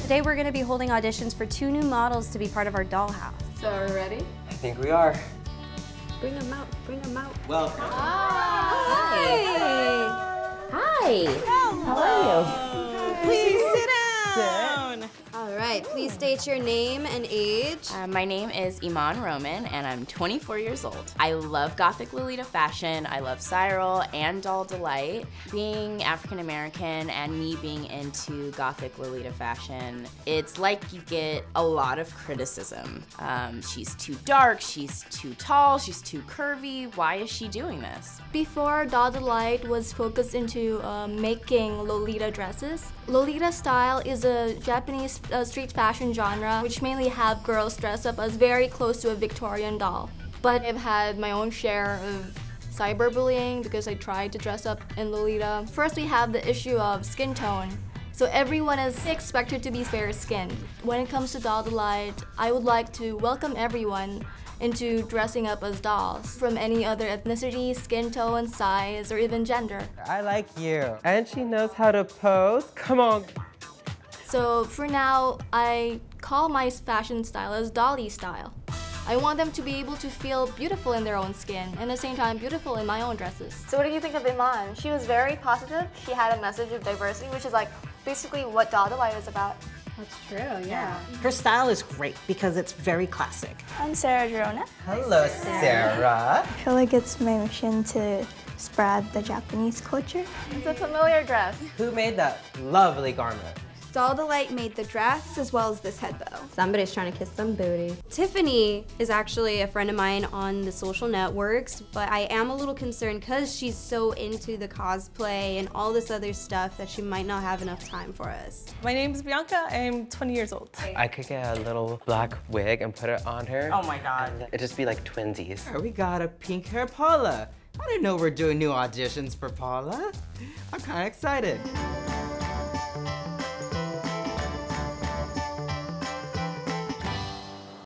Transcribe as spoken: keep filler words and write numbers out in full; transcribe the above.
Today we're going to be holding auditions for two new models to be part of our dollhouse. So are we ready? I think we are. Bring them out, bring them out. Welcome. Hi. Hi. Hello. How are you? Please sit down. All right, please state your name and age. Uh, my name is Iman Roman, and I'm twenty-four years old. I love Gothic Lolita fashion. I love Cyril and Dolldelight. Being African American and me being into Gothic Lolita fashion, it's like you get a lot of criticism. Um, she's too dark, she's too tall, she's too curvy. Why is she doing this? Before, Dolldelight was focused into uh, making Lolita dresses. Lolita style is a Japanese uh, street fashion genre which mainly have girls dress up as very close to a Victorian doll. But I've had my own share of cyberbullying because I tried to dress up in Lolita. First, we have the issue of skin tone. So everyone is expected to be fair-skinned. When it comes to Dolldelight, I would like to welcome everyone into dressing up as dolls from any other ethnicity, skin tone, size, or even gender. I like you. And she knows how to pose. Come on. So for now, I call my fashion style as Dolly style. I want them to be able to feel beautiful in their own skin and at the same time beautiful in my own dresses. So what do you think of Iman? She was very positive. She had a message of diversity, which is like basically what Dolldelight is about. That's true, yeah. Her style is great because it's very classic. I'm Sarah Girona. Hello, Sarah. I feel like it's my mission to spread the Japanese culture. It's a familiar dress. Who made that lovely garment? Dolldelight made the dress as well as this headbow. Somebody's trying to kiss some booty. Tiffany is actually a friend of mine on the social networks, but I am a little concerned because she's so into the cosplay and all this other stuff that she might not have enough time for us. My name is Bianca. I'm twenty years old. I could get a little black wig and put it on her. Oh my God. It'd just be like twinsies. We got a pink hair Paula. I didn't know we're doing new auditions for Paula. I'm kind of excited.